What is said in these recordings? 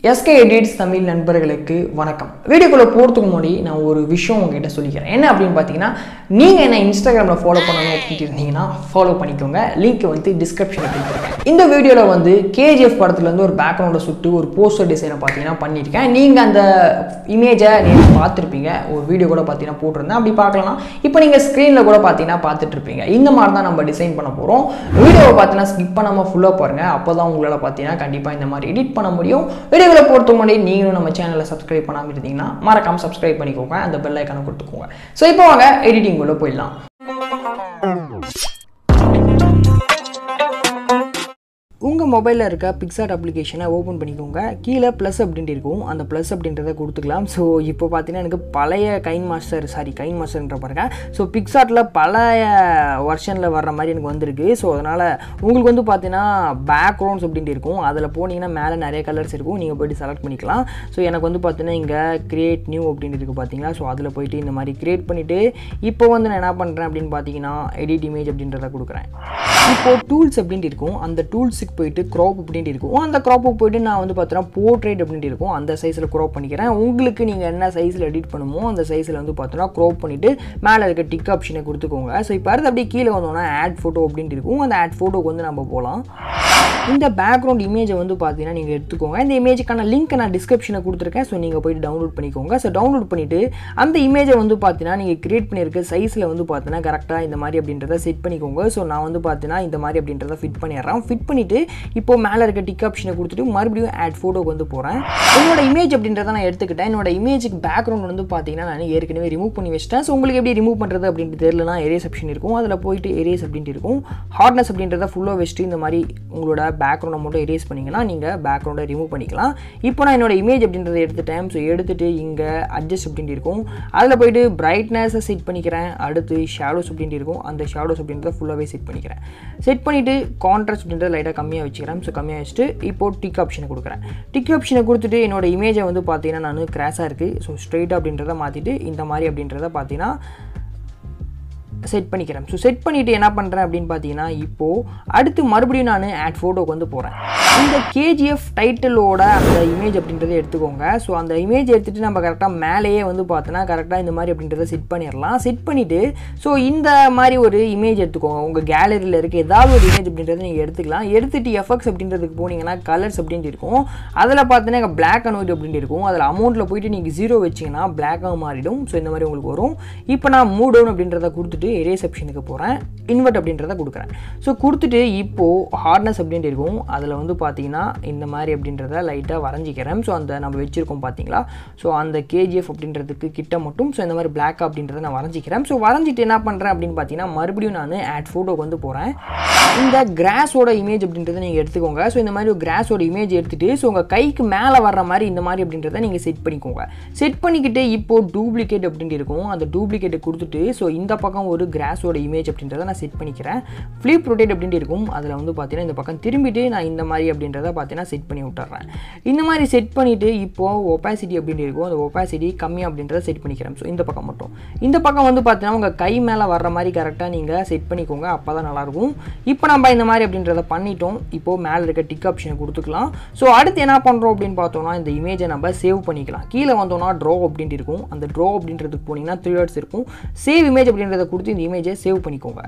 SK Editz Tamil நண்பர்களுக்கு வணக்கம். வீடியோக்குள்ள போறதுக்கு முன்னாடி நான் ஒரு விஷயம் உங்ககிட்ட சொல்லிக்கிறேன். என்ன அப்படினு பாத்தீங்கன்னா, நீங்க என்ன Instagramல ஃபாலோ பண்ணனும் அப்படினு இருந்தீங்கன்னா ஃபாலோ பண்ணிக்கோங்க. லிங்க் வந்து டிஸ்கிரிப்ஷன்ல கொடுத்திருக்கேன். இந்த வீடியோல வந்து KGF படத்துல இருந்து ஒரு பேக்ரவுண்ட சுட்டு ஒரு போஸ்டர் டிசைனை பாத்தீங்கன்னா பண்ணிருக்கேன். நீங்க அந்த இமேஜை நீங்க பார்த்திருப்பீங்க. ஒரு வீடியோ கூட பாத்தீங்கன்னா போட்டுருந்தேன். அப்படி பார்க்கலாம். இப்போ நீங்க ஸ்கிரீன்ல கூட பாத்தீங்கன்னா பார்த்துட்டு இருப்பீங்க. இந்த மாதிரி தான் நம்ம டிசைன் பண்ண போறோம். வீடியோவை பாத்தீங்கன்னா ஸ்கிப் பண்ணாம ஃபுல்லா பாருங்க. அப்பதான் உங்களால பாத்தீங்கன்னா கண்டிப்பா இந்த மாதிரி எடிட் பண்ண முடியும். வீடியோவை பொறுத்த முன்னாடி நீங்களும் நம்ம சேனலை சப்ஸ்கிரைப் பண்ணாம இருந்தீங்கன்னா மறக்காம சப்ஸ்கிரைப் பண்ணிக்கோங்க. அந்த பெல் ஐகானை கொடுத்துக்கோங்க. சோ இப்போ வாங்க எடிட்டிங் உள்ள போயிடலாம். உங்கள் மொபைலில் இருக்க Picsart அப்ளிகேஷனை ஓப்பன் பண்ணிக்கோங்க. கீழே ப்ளஸ் அப்படின்ட்டு இருக்கும். அந்த ப்ளஸ் அப்படின்றத கொடுத்துக்கலாம். ஸோ இப்போ பார்த்தீங்கன்னா எனக்கு பழைய கைன் மாஸ்டர்ன்ற பாருங்க. ஸோ Picsartல பழைய வெர்ஷனில் வர்ற மாதிரி எனக்கு வந்திருக்கு. ஸோ அதனால் உங்களுக்கு வந்து பார்த்தீங்கன்னா பேக்ரவுண்ட்ஸ் அப்படின்ட்டு இருக்கும். அதில் போனீங்கன்னா மேலே நிறைய கலர்ஸ் இருக்கும். நீங்கள் போய்ட்டு செலக்ட் பண்ணிக்கலாம். ஸோ எனக்கு வந்து பார்த்தீங்கன்னா இங்கே கிரியேட் நியூ அப்படின்ட்டு இருக்குது பார்த்தீங்களா. ஸோ அதில் போய்ட்டு இந்த மாதிரி கிரியேட் பண்ணிவிட்டு இப்போ வந்து நான் என்ன பண்ணுறேன் அப்படின்னு பார்த்தீங்கன்னா எடிட் இமேஜ் அப்படின்றத கொடுக்குறேன். இப்போது டூல்ஸ் அப்படின்ட்டு இருக்கும். அந்த டூல்ஸுக்கு போயிட்டு க்ராப் அப்படின்ட்டு இருக்கும். அந்த க்ராப்புக்கு போயிட்டு நான் வந்து பார்த்தீங்கன்னா போர்ட்ரேட் அப்படின்ட்டு இருக்கும். அந்த சைஸில் க்ராப் பண்ணிக்கிறேன். உங்களுக்கு நீங்கள் என்ன சைஸில் எடிட் பண்ணுமோ அந்த சைஸில் வந்து பார்த்தீங்கன்னா க்ராப் பண்ணிவிட்டு மேலே இருக்க டிக் ஆப்ஷனை கொடுத்துக்கோங்க. ஸோ இப்போ அடுத்து அப்படியே கீழே வந்தோன்னா ஆட் ஃபோட்டோ அப்படின்ட்டு இருக்கும். அந்த ஆட் ஃபோட்டோக்கு வந்து நம்ம போகலாம். இந்த பேக்ரவுண்ட் இமேஜை வந்து பார்த்தீங்கன்னா நீங்கள் எடுத்துக்கோங்க. இந்த இமேஜுக்கான லிங்க் நான் டிஸ்கிரிப்ஷனில் கொடுத்துருக்கேன். ஸோ நீங்கள் போய்ட்டு டவுன்லோட் பண்ணிக்கோங்க. ஸோ டவுன்லோட் பண்ணிவிட்டு அந்த இமேஜை வந்து பார்த்தீங்கன்னா நீங்கள் கிரியேட் பண்ணியிருக்க சைஸில் வந்து பார்த்தீங்கன்னா கரெக்டாக இந்த மாதிரி அப்படின்றத செட் பண்ணிக்கோங்க. ஸோ நான் வந்து பார்த்தீங்கன்னா இந்த மாதிரி அப்படின்றத ஃபிட் பண்ணிடுறேன். ஃபிட் பண்ணிவிட்டு இப்போ மேலே இருக்க டிக் ஆப்ஷனை கொடுத்துட்டு மறுபடியும் ஆட் ஃபோட்டோக்கு வந்து போகிறேன். என்னோட இமேஜ் அப்படின்றத நான் எடுத்துக்கிட்டேன். என்னோட இமேஜுக்கு பேக்ரவுண்ட் வந்து பார்த்தீங்கன்னா நான் ஏற்கனவே ரிமூவ் பண்ணி வச்சிட்டேன். ஸோ உங்களுக்கு எப்படி ரிமூவ் பண்ணுறது அப்படின்ட்டு தெரியலனா எரேஸ் ஆப்ஷன் இருக்கும். அதில் போயிட்டு எரேஸ் அப்படின்ட்டு இருக்கும். ஹார்ட்னஸ் அப்படின்றத ஃபுல்லாக வச்சுட்டு இந்த மாதிரி உங்களோட பேக்ரவுண்டை மட்டும் எரேஸ் பண்ணிங்கன்னா நீங்கள் பேக்ரவுண்டை ரிமூவ் பண்ணிக்கலாம். இப்போ நான் என்னோட இமேஜ் அப்படின்றத எடுத்துட்டேன். ஸோ எடுத்துகிட்டு இங்கே அட்ஜஸ்ட் அப்படின்ட்டு இருக்கும். அதில் போய்ட்டு பிரைட்னஸை செட் பண்ணிக்கிறேன். அடுத்து ஷேடோஸ் அப்படின்ட்டு இருக்கும். அந்த ஷேடோஸ் அப்படின்றத ஃபுல்லாகவே செட் பண்ணிக்கிறேன். செட் பண்ணிவிட்டு கான்ட்ராஸ்ட் அப்படின்றத லைட்டாக கம்மியாக வச்சுக்கிறேன். ஸோ கம்மியாக வச்சுட்டு இப்போது டிக் ஆப்ஷனை கொடுக்குறேன். டிக் ஆப்ஷனை கொடுத்துட்டு என்னோட இமேஜை வந்து பார்த்தீங்கன்னா நான் கிராஸாக இருக்குது. ஸோ ஸ்ட்ரெயிட்டாக அப்படின்றத மாற்றிட்டு இந்த மாதிரி அப்படின்றத பார்த்தீங்கன்னா செட் பண்ணிக்கிறேன். ஸோ செட் பண்ணிவிட்டு என்ன பண்ணுறேன் அப்படின்னு பார்த்தீங்கன்னா இப்போது அடுத்து மறுபடியும் நான் ஆட் ஃபோட்டோக்கு வந்து போகிறேன். இந்த KGF டைட்டிலோட அந்த இமேஜ் அப்படின்றத எடுத்துக்கோங்க. ஸோ அந்த இமேஜ் எடுத்துகிட்டு நம்ம கரெக்டாக மேலேயே வந்து பார்த்தோன்னா கரெக்டாக இந்த மாதிரி அப்படின்றத செட் பண்ணிடலாம். செட் பண்ணிவிட்டு ஸோ இந்த மாதிரி ஒரு இமேஜ் எடுத்துக்கோங்க. உங்கள் கேலரியில் இருக்க ஏதாவது ஒரு இமேஜ் அப்படின்றத நீங்கள் எடுத்துக்கலாம். எடுத்துகிட்டு எஃபெக்ட்ஸ் அப்படின்றதுக்கு போனீங்கன்னா கலர்ஸ் அப்படின்ட்டு இருக்கும். அதில் பார்த்தீங்கன்னா பிளாக் அண்ட் ஒயிட் அப்படின்ட்டு இருக்கும். அதில் அமௌண்ட்டில் போயிட்டு நீங்கள் 0 வச்சிங்கன்னா பிளாக்காக மாறிடும். ஸோ இந்த மாதிரி உங்களுக்கு வரும். இப்போ நான் மூவ் டவுன் அப்படின்றத கொடுத்துட்டு எரேஸ் ஆப்ஷனுக்கு போகிறேன். இன்வெர்ட் அப்படின்றத கொடுக்குறேன். ஸோ கொடுத்துட்டு இப்போது ஹார்ட்னஸ் அப்படின்ட்டு இருக்கும். அதில் வந்து பார்த்தீங்கன்னா இந்த மாதிரி அப்படின்றத லைட்டாக வரைஞ்சிக்கிறேன். ஸோ அந்த நம்ம வச்சுருக்கோம் பார்த்தீங்களா. ஸோ அந்த KGF அப்படின்றதுக்கு கிட்ட மட்டும் ஸோ இந்த மாதிரி பிளாக் அப்படின்றத நான் வரைஞ்சிக்கிறேன். ஸோ வரைஞ்சிட்டு என்ன பண்ணுறேன் அப்படின்னு பார்த்தீங்கன்னா மறுபடியும் நான் ஆட் ஃபோட்டோக்கு வந்து போகிறேன். இந்த கிராஸோட இமேஜ் அப்படின்றத நீங்கள் எடுத்துக்கோங்க. ஸோ இந்த மாதிரி ஒரு கிராஸோட இமேஜ் எடுத்துகிட்டு ஸோ உங்கள் கைக்கு மேலே வர்ற மாதிரி இந்த மாதிரி அப்படின்றத நீங்கள் செட் பண்ணிக்கோங்க. செட் பண்ணிக்கிட்டு இப்போது டூப்ளிகேட் அப்படின்ட்டு இருக்கும். அந்த டூப்ளிகேட்டை கொடுத்துட்டு ஸோ இந்த பக்கம் ஒரு கிராஸோட இமேஜ் அப்படின்றத நான் செட் பண்ணிக்கிறேன். ஃப்ளிப் ரொட்டேட் அப்படின்ட்டு இருக்கும். அதில் வந்து பார்த்தீங்கன்னா இந்த பக்கம் திரும்பிட்டு நான் இந்த மாதிரி அப்படின்றத பார்த்தீங்கன்னா செட் பண்ணி விட்டுறேன். இந்த மாதிரி செட் பண்ணிவிட்டு இப்போது ஒப்பாசிட்டி அப்படின்ட்டு இருக்கும். அந்த ஒப்பாசிட்டி கம்மி அப்படின்றத செட் பண்ணிக்கிறேன். ஸோ இந்த பக்கம் மட்டும் இந்த பக்கம் வந்து பார்த்தீங்கன்னா உங்கள் கை மேலே வர்ற மாதிரி கரெக்டாக நீங்கள் செட் பண்ணிக்கோங்க. அப்போ தான் நல்லாயிருக்கும். இப்போ நம்ம இந்த மாதிரி அப்படின்றத பண்ணிட்டோம். இப்போது மேலே இருக்க டிக் ஆப்ஷனை கொடுத்துக்கலாம். ஸோ அடுத்து என்ன பண்ணுறோம் அப்படின்னு பார்த்தோம்னா இந்த இமேஜை நம்ம சேவ் பண்ணிக்கலாம். கீழே வந்தோம்னா ட்ரா அப்படின்ட்டு இருக்கும். அந்த ட்ரா அப்படின்றதுக்கு போனீங்கன்னா 3 டாட்ஸ் இருக்கும். சேவ் இமேஜ் அப்படின்றத கொடுத்து இந்த இமேஜை சேவ் பண்ணிக்கோங்க.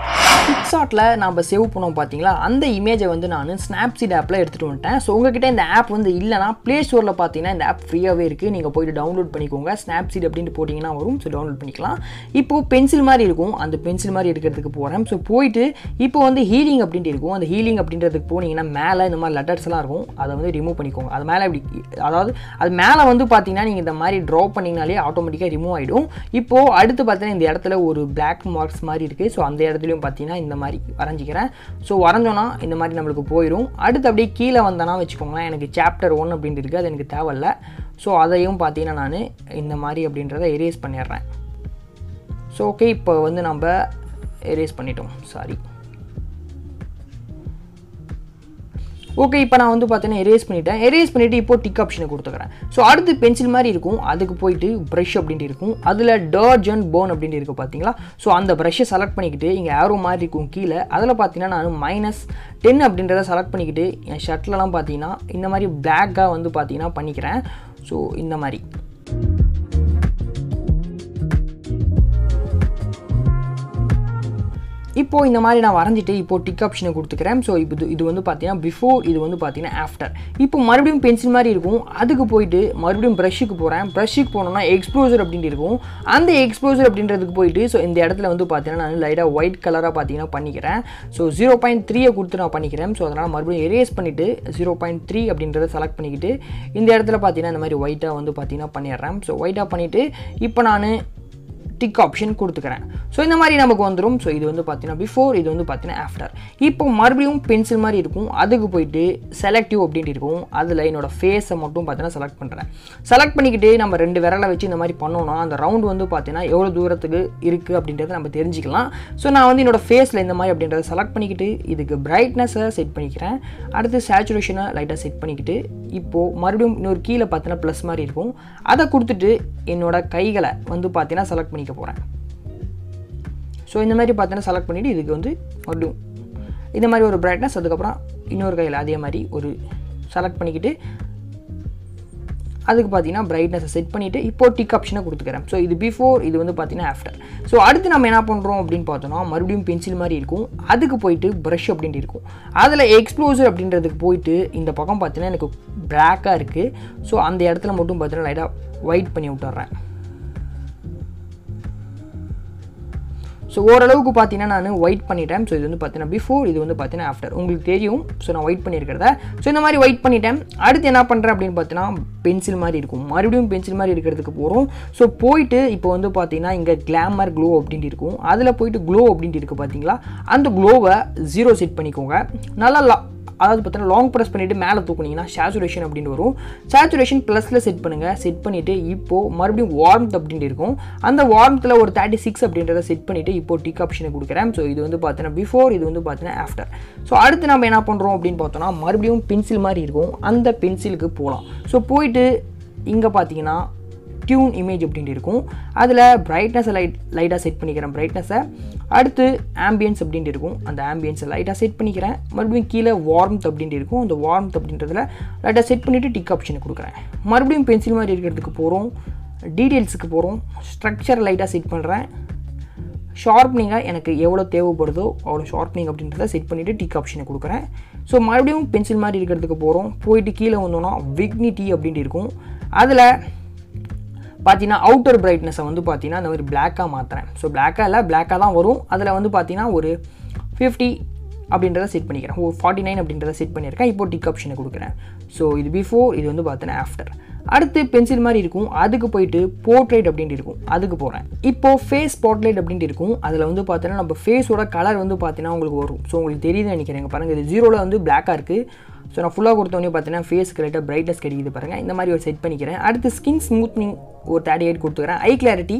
Picsartல நம்ம சேவ் பண்ணோம் பார்த்தீங்களா, அந்த இமேஜை வந்து நான் ஸ்னாப்சீட் ஆப்பில் எடுத்துகிட்டு வந்துட்டேன். ஸோ உங்ககிட்ட இந்த ஆப் வந்து இல்லைனா ப்ளே ஸ்டோரில் பார்த்தீங்கன்னா இந்த ஆப் ஃப்ரீயாகவே இருக்குது. நீங்கள் போய்ட்டு டவுன்லோட் பண்ணிக்கோங்க. ஸ்னாப்சீட் அப்படின்ட்டு போட்டிங்கன்னா வரும். ஸோ டவுன்லோட் பண்ணிக்கலாம். இப்போது பென்சில் மாதிரி இருக்கும். அந்த பென்சில் மாதிரி எடுக்கிறதுக்கு போகிறேன். ஸோ போயிட்டு இப்போ வந்து ஹீலிங் அப்படின்ட்டு இருக்கும். அந்த ஹீலிங் அப்படின்றதுக்கு போனீங்கன்னா மேலே இந்த மாதிரி லெட்டர்ஸ் எல்லாம் இருக்கும். அதை வந்து ரிமூவ் பண்ணிக்கோங்க. அது மேலே இப்படி அதாவது அது மேலே வந்து பார்த்தீங்கன்னா நீங்கள் இந்த மாதிரி ட்ரா பண்ணிங்கனாலே ஆட்டோமேட்டிக்காக ரிமூவ் ஆகிடும். இப்போது அடுத்து பார்த்தீங்கன்னா இந்த இடத்துல ஒரு பிளாக் மார்க்ஸ் மாதிரி இருக்குது. ஸோ அந்த இடத்துலையும் பார்த்தீங்கன்னா இந்த மாதிரி வரைஞ்சிக்கிறேன். ஸோ வரைஞ்சோன்னா இந்த மாதிரி நம்மளுக்கு போயிடும். அடுத்து அப்படியே கீழே வந்தேன்னா வச்சுக்கோங்களேன், எனக்கு சாப்டர் 1 அப்படின்ட்டு இருக்குது. அது எனக்கு தேவையில்லை. ஸோ அதையும் பார்த்தீங்கன்னா நான் இந்த மாதிரி அப்படின்றத எரேஸ் பண்ணிடுறேன். ஸோ ஓகே, இப்போ வந்து நம்ம எரேஸ் பண்ணிட்டோம். சாரி. ஓகே இப்போ நான் வந்து பார்த்தீங்கன்னா எரேஸ் பண்ணிவிட்டு இப்போ டிக் ஆப்ஷனை கொடுத்துக்கிறேன். ஸோ அடுத்து பென்சில் மாதிரி இருக்கும், அதுக்கு போயிட்டு ப்ரஷ் அப்படின்ட்டு இருக்கும், அதில் டர்ஜ் அண்ட் போன் அப்படின்ட்டு இருக்குது பார்த்தீங்களா. ஸோ அந்த ப்ரஷ்ஷை செலக்ட் பண்ணிக்கிட்டு இங்கே ஆரோ மாதிரி இருக்கும் கீழே, அதில் பார்த்தீங்கன்னா நான் -10 அப்படின்றத செலக்ட் பண்ணிக்கிட்டு என் ஷர்ட்லலாம் பார்த்தீங்கன்னா இந்த மாதிரி பிளாக்காக வந்து பார்த்தீங்கன்னா பண்ணிக்கிறேன். ஸோ இந்த மாதிரி இப்போ இந்த மாதிரி நான் வரைஞ்சிட்டு இப்போ டிக் ஆப்ஷனை கொடுத்துக்கிறேன். ஸோ இது வந்து பார்த்தீங்கன்னா பிஃபோர், இது வந்து பார்த்தீங்கன்னா ஆஃப்டர். இப்போ மறுபடியும் பென்சில் மாதிரி இருக்கும், அதுக்கு போயிட்டு மறுபடியும் ப்ரஷ்ஷுக்கு போகிறேன். ப்ரஷ்ஷுக்கு போனோம்னா எக்ஸ்ப்ளோசர் அப்படின்ட்டு இருக்கும், அந்த எக்ஸ்ப்ளோசர் அப்படின்றதுக்கு போயிட்டு ஸோ இந்த இடத்துல வந்து பார்த்தீங்கன்னா நான் லைட்டாக ஒயிட் கலராக பார்த்தீங்கன்னா பண்ணிக்கிறேன். ஸோ 0.3 கொடுத்து நான் பண்ணிக்கிறேன். ஸோ அதனால் மறுபடியும் எரேஸ் பண்ணிவிட்டு 0.3 அப்படின்றத செலக்ட் பண்ணிக்கிட்டு இந்த இடத்துல பார்த்தீங்கன்னா இந்த மாதிரி ஒயிட்டாக வந்து பார்த்தீங்கன்னா பண்ணிடுறேன். ஸோ ஒயிட்டாக பண்ணிவிட்டு இப்போ நான் டிக் ஆப்ஷன் கொடுத்துக்கிறேன். ஸோ இந்த மாதிரி நமக்கு வந்துடும். ஸோ இது வந்து பார்த்தீங்கன்னா பிஃபோர், இது வந்து பார்த்தீங்கன்னா ஆஃப்டர். இப்போ மறுபடியும் பென்சில் மாதிரி இருக்கும், அதுக்கு போயிட்டு செலக்டிவ் அப்படின்ட்டு இருக்கும், அதில் என்னோடய ஃபேஸை மட்டும் பார்த்தீங்கன்னா செலக்ட் பண்ணுறேன். செலக்ட் பண்ணிக்கிட்டு நம்ம 2 விரலை வச்சு இந்த மாதிரி பண்ணோன்னா அந்த ரவுண்ட் வந்து பார்த்தீங்கன்னா எவ்வளோ தூரத்துக்கு இருக்குது அப்படின்றத நம்ம தெரிஞ்சுக்கலாம். ஸோ நான் வந்து என்னோடய ஃபேஸில் இந்த மாதிரி அப்படின்றத செலக்ட் பண்ணிக்கிட்டு இதுக்கு பிரைட்னஸை செட் பண்ணிக்கிறேன். அடுத்து சேச்சுரேஷனை லைட்டாக செட் பண்ணிக்கிட்டு இப்போது மறுபடியும் இன்னொரு கீழே பார்த்தீங்கன்னா ப்ளஸ் மாதிரி இருக்கும், அதை கொடுத்துட்டு என்னோடய கைகளை வந்து பார்த்தீங்கன்னா செலக்ட் பண்ணிக்க போகிறேன். ஸோ இந்த மாதிரி பார்த்தீங்கன்னா செலக்ட் பண்ணிவிட்டு இதுக்கு வந்து மறுபடியும் இந்த மாதிரி ஒரு பிரைட்னஸ், அதுக்கப்புறம் இன்னொரு கையில் அதே மாதிரி ஒரு செலக்ட் பண்ணிக்கிட்டு அதுக்கு பார்த்தீங்கன்னா பிரைட்னஸை செட் பண்ணிவிட்டு இப்போ டிக் ஆப்ஷனை கொடுத்துக்கிறேன். ஸோ இது பிஃபோர், இது வந்து பார்த்தீங்கன்னா ஆஃப்டர். ஸோ அடுத்து நம்ம என்ன பண்ணுறோம் அப்படின்னு பார்த்தோன்னா மறுபடியும் பென்சில் மாதிரி இருக்கும், அதுக்கு போயிட்டு ப்ரஷ் அப்படின்ட்டு இருக்கும், அதில் எக்ஸ்ப்ளோசர் அப்படின்றதுக்கு போயிட்டு இந்த பக்கம் பார்த்தீங்கன்னா எனக்கு பிளாக்காக இருக்குது. ஸோ அந்த இடத்துல மட்டும் பார்த்தீங்கன்னா லைட்டாக ஒயிட் பண்ணி விட்டுறேன். ஸோ ஓரளவுக்கு பார்த்தீங்கன்னா நான் ஒயிட் பண்ணிட்டேன். ஸோ இது வந்து பார்த்தீங்கன்னா பிஃபோர், இது வந்து பார்த்தீங்கன்னா ஆஃப்டர், உங்களுக்கு தெரியும். ஸோ நான் ஒயிட் பண்ணியிருக்கிறத ஸோ இந்த மாதிரி ஒயிட் பண்ணிட்டேன். அடுத்து என்ன பண்ணுறேன் அப்படின்னு பார்த்தீங்கன்னா பென்சில் மாதிரி இருக்கும், மறுபடியும் பென்சில் மாதிரி இருக்கிறதுக்கு போகிறோம். ஸோ போயிட்டு இப்போ வந்து பார்த்தீங்கன்னா இங்கே கிளாமர் க்ளோ அப்படின்ட்டு இருக்கும், அதில் போயிட்டு க்ளோ அப்படின்ட்டு இருக்குது பார்த்தீங்களா, அந்த க்ளோவை 0 செட் பண்ணிக்கோங்க. நல்லா அதாவது பார்த்தீங்கன்னா லாங் ப்ரெஸ் பண்ணிவிட்டு மேலே தூக்குனீங்கன்னா சேச்சுரேஷன் அப்படின்னு வரும். சேச்சுரேஷன் ப்ளஸில் செட் பண்ணுங்கள். செட் பண்ணிவிட்டு இப்போது மறுபடியும் வார்ம்த் அப்படின்ட்டு இருக்கும், அந்த வார்ம்த்தில் ஒரு 36 அப்படின்றத செட் பண்ணிவிட்டு இப்போது டிக் ஆப்ஷனை கொடுக்குறேன். ஸோ இது வந்து பார்த்தீங்கன்னா பிஃபோர், இது வந்து பார்த்தீங்கன்னா ஆஃப்டர். ஸோ அடுத்து நம்ம என்ன பண்ணுறோம் அப்படின்னு பார்த்தோன்னா மறுபடியும் பென்சில் மாதிரி இருக்கும், அந்த பென்சிலுக்கு போகலாம். ஸோ போயிட்டு இங்கே பார்த்தீங்கன்னா டியூன் இமேஜ் அப்படின்ட்டு இருக்கும், அதில் பிரைட்னஸை லைட்டாக செட் பண்ணிக்கிறேன் பிரைட்னஸை. அடுத்து ஆம்பியன்ஸ் அப்படின்ட்டு இருக்கும், அந்த ஆம்பியன்ஸை லைட்டாக செட் பண்ணிக்கிறேன். மறுபடியும் கீழே வார்ம்த் அப்படின்ட்டு இருக்கும், அந்த வார்ம்த் அப்படின்றதில் லைட்டாக செட் பண்ணிவிட்டு டிக் ஆப்ஷனை கொடுக்குறேன். மறுபடியும் பென்சில் மாதிரி இருக்கிறதுக்கு போகிறோம், டீட்டெயில்ஸுக்கு போகிறோம், ஸ்ட்ரக்சர் லைட்டாக செட் பண்ணுறேன். ஷார்ப்னிங்காக எனக்கு எவ்வளோ தேவைப்படுதோ அவ்வளோ ஷார்ப்னிங் அப்படின்றத செட் பண்ணிவிட்டு டிக் ஆப்ஷனை கொடுக்குறேன். ஸோ மறுபடியும் பென்சில் மாதிரி இருக்கிறதுக்கு போகிறோம், போயிட்டு கீழே வந்தோன்னா விக்னிட்டி அப்படின்ட்டு இருக்கும், அதில் பார்த்தீங்கன்னா அவுட்டர் பிரைட்னஸை வந்து பார்த்தீங்கன்னா அந்த மாதிரி பிளாக்காக மாற்றுறேன். ஸோ பிளாக்காக தான் வரும், அதில் வந்து பார்த்தீங்கன்னா ஒரு 50 அப்படின்றத செட் பண்ணிக்கிறேன், ஒரு 49 அப்படின்றத செட் பண்ணியிருக்கேன். இப்போ டிக் ஆப்ஷனை கொடுக்குறேன். ஸோ இது பிஃபோர், இது வந்து பார்த்தீங்கன்னா ஆஃப்டர். அடுத்து பென்சில் மாதிரி இருக்கும், அதுக்கு போயிட்டு போர்ட்ரேட் அப்படின்ட்டு இருக்கும், அதுக்கு போகிறேன். இப்போது ஃபேஸ் ஸ்பாட்லைட் அப்படின்ட்டு இருக்கும், அதில் வந்து பார்த்தீங்கன்னா நம்ம ஃபேஸோட கலர் வந்து பார்த்தீங்கன்னா உங்களுக்கு வரும். ஸோ உங்களுக்கு தெரியுதுன்னு நினைக்கிறேன், பாருங்கள் இது 0ல் வந்து பிளாக்காக இருக்குது. ஸோ நான் ஃபுல்லாக கொடுத்தோன்னே பார்த்தீங்கன்னா ஃபேஸ்க்கு லைட்டாக பிரைட்னஸ் கிடைக்குது பாருங்கள், இந்த மாதிரி ஒரு செட் பண்ணிக்கிறேன். அடுத்து ஸ்கின் ஸ்மூத்னிங் ஒரு 38 கொடுத்துக்கிறேன். ஐ கிளாரிட்டி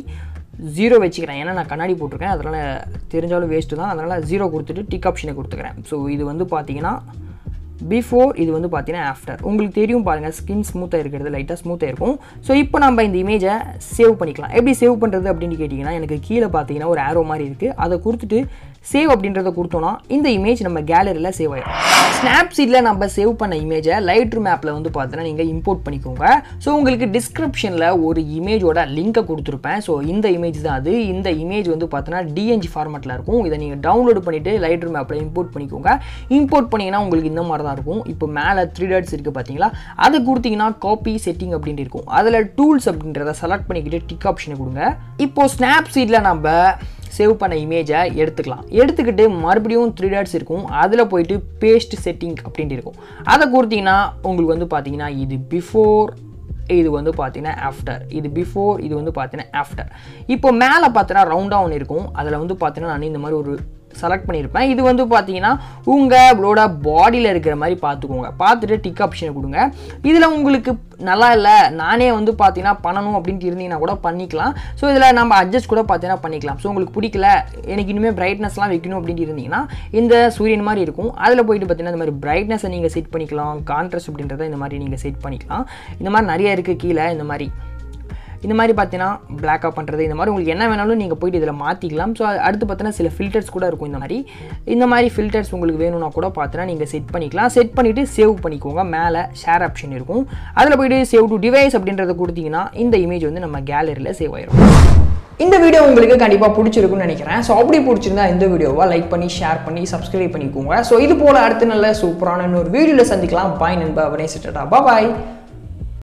0 வச்சுக்கிறேன், ஏன்னா நான் கண்ணாடி போட்டிருக்கேன், அதனால் தெரிஞ்சாலும் வேஸ்ட்டு தான், அதனால் 0 கொடுத்துட்டு டிக் ஆப்ஷனை கொடுத்துக்கிறேன். ஸோ இது வந்து பார்த்தீங்கன்னா பிஃபோர், இது வந்து பார்த்தீங்கன்னா ஆஃப்டர். உங்களுக்கு தெரியும் பாருங்கள் ஸ்கின் ஸ்மூத்தாக இருக்கிறது, லைட்டாக ஸ்மூத்தாக இருக்கும். ஸோ இப்போ நம்ம இந்த இமேஜை சேவ் பண்ணிக்கலாம். எப்படி சேவ் பண்ணுறது அப்படின்னு கேட்டிங்கன்னா எனக்கு கீழே பார்த்தீங்கன்னா ஒரு ஆரோ மாதிரி இருக்குது, அதை கொடுத்துட்டு சேவ் அப்படின்றத கொடுத்தோன்னா இந்த இமேஜ் நம்ம கேலரியில் சேவ் ஆகிடும். ஸ்னாப்சீட்டில் நம்ம சேவ் பண்ண இமேஜை லைட்ரூம் ஆப்பில் வந்து பார்த்தீங்கன்னா நீங்கள் இம்போர்ட் பண்ணிக்கோங்க. ஸோ உங்களுக்கு டிஸ்கிரிப்ஷனில் ஒரு இமேஜோட லிங்கை கொடுத்துருப்பேன். ஸோ இந்த இமேஜ் தான் அது. இந்த இமேஜ் வந்து பார்த்தீங்கன்னா டிஎன்ஜி ஃபார்மேட்டில் இருக்கும். இதை நீங்கள் டவுன்லோட் பண்ணிவிட்டு லைட்ரூம் ஆப்பில் இம்போர்ட் பண்ணிக்கோங்க. இம்போர்ட் பண்ணிங்கன்னா உங்களுக்கு இந்த மாதிரி தான் இருக்கும். இப்போ மேலே 3 டாட்ஸ் இருக்குது பார்த்தீங்களா, அதை கொடுத்தீங்கன்னா காப்பி செட்டிங் அப்படின்ட்டு இருக்கும், அதில் டூல்ஸ் அப்படின்றத செலக்ட் பண்ணிக்கிட்டு டிக் ஆப்ஷனை கொடுங்க. இப்போது ஸ்னாப்சீட்டில் நம்ம சேவ் பண்ண இமேஜை எடுத்துக்கிட்டு மறுபடியும் 3 டாட்ஸ் இருக்கும், அதில் போயிட்டு பேஸ்ட் செட்டிங் அப்படின்ட்டு இருக்கும், அதை கொடுத்தீங்கன்னா உங்களுக்கு வந்து பார்த்தீங்கன்னா இது பிஃபோர், இது வந்து பார்த்தீங்கன்னா ஆஃப்டர், இது பிஃபோர், இது வந்து பார்த்தீங்கன்னா ஆஃப்டர். இப்போ மேலே பார்த்தீங்கன்னா ரவுண்டாக ஒன்று இருக்கும், அதில் வந்து பார்த்தீங்கன்னா நான் இந்த மாதிரி ஒரு செலக்ட் பண்ணியிருப்பேன். இது வந்து பார்த்தீங்கன்னா உங்களோட பாடியில் இருக்கிற மாதிரி பார்த்துக்கோங்க. பார்த்துட்டு டிக் ஆப்ஷனை கொடுங்க. இதில் உங்களுக்கு நல்லா இல்லை, நானே வந்து பார்த்தீங்கன்னா பண்ணணும் அப்படின்ட்டு இருந்தீங்கன்னா கூட பண்ணிக்கலாம். ஸோ இதில் நம்ம அட்ஜஸ்ட் கூட பார்த்தீங்கன்னா பண்ணிக்கலாம். ஸோ உங்களுக்கு பிடிக்கல, எனக்கு இனிமேல் பிரைட்னஸ்லாம் வைக்கணும் அப்படின்ட்டு இருந்தீங்கன்னா இந்த சூரியன் மாதிரி இருக்கும். அதில் போயிட்டு பார்த்தீங்கன்னா இந்த மாதிரி பிரைட்னஸை நீங்கள் செட் பண்ணிக்கலாம். கான்ட்ராஸ்ட் அப்படின்றத இந்த மாதிரி நீங்கள் செட் பண்ணிக்கலாம். இந்த மாதிரி நிறைய இருக்குது கீழே. இந்த மாதிரி பார்த்தீங்கன்னா பிளாக்காக பண்ணுறது, இந்த மாதிரி உங்களுக்கு என்ன வேணாலும் நீங்கள் போய்ட்டு இதில் மாற்றிக்கலாம். ஸோ அடுத்து பார்த்தீங்கன்னா சில ஃபில்டர்ஸ் கூட இருக்கும். இந்த மாதிரி ஃபில்டர்ஸ் உங்களுக்கு வேணும்னா கூட பார்த்தீங்கன்னா நீங்கள் செட் பண்ணிக்கலாம். செட் பண்ணிவிட்டு சேவ் பண்ணிக்கோங்க. மேலே ஷேர் ஆப்ஷன் இருக்கும். அதில் போய்ட்டு சேவ் டு டிவைஸ் அப்படின்றத கொடுத்தீங்கன்னா இந்த இமேஜ் வந்து நம்ம கேலரியில் சேவ் ஆயிடும். இந்த வீடியோ உங்களுக்கு கண்டிப்பாக பிடிச்சிருக்குன்னு நினைக்கிறேன். ஸோ அப்படி பிடிச்சிருந்தா இந்த வீடியோவை லைக் பண்ணி ஷேர் பண்ணி சப்ஸ்கிரைப் பண்ணிக்கோங்க. ஸோ இது போல் அடுத்த நல்ல சூப்பரான இன்னொரு வீடியோவில் சந்திக்கலாம். பாய் நண்பா, பாய்.